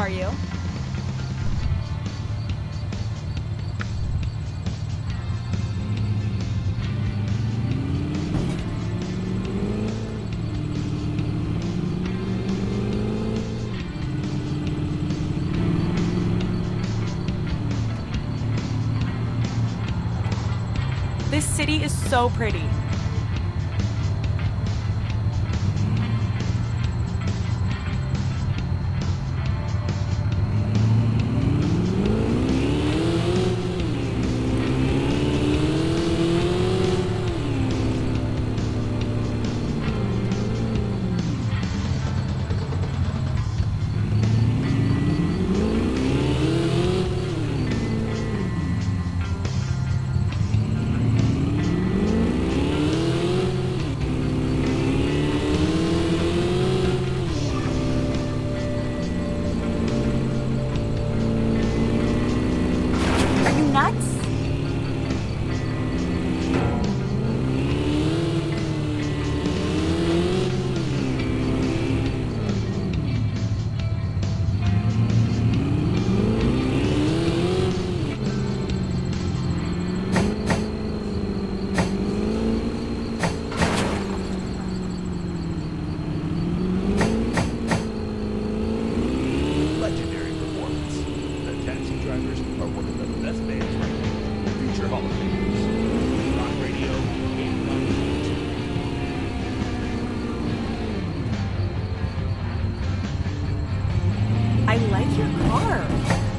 are you? This city is so pretty. Are you nuts? Legendary performance. The Taxi Drivers are one of the best bands right now. Future Hall of Famers. Rock Radio 892. I like your car.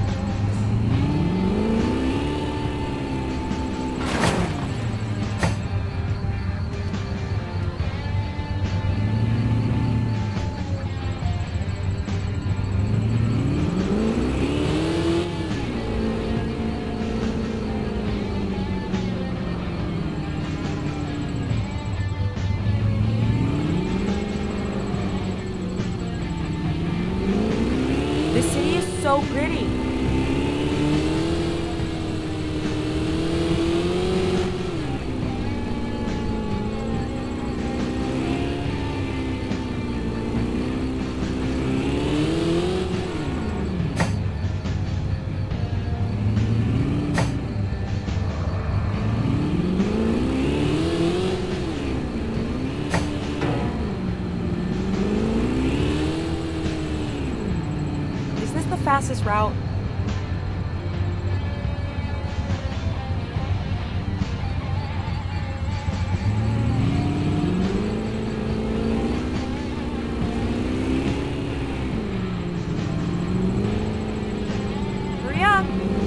This city is so pretty. Is this the fastest route? Hurry up!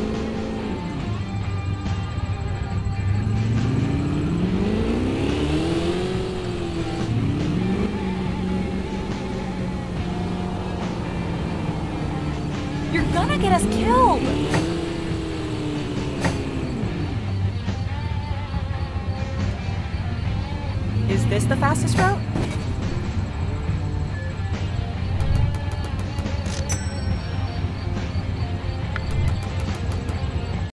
You're gonna get us killed! Is this the fastest route?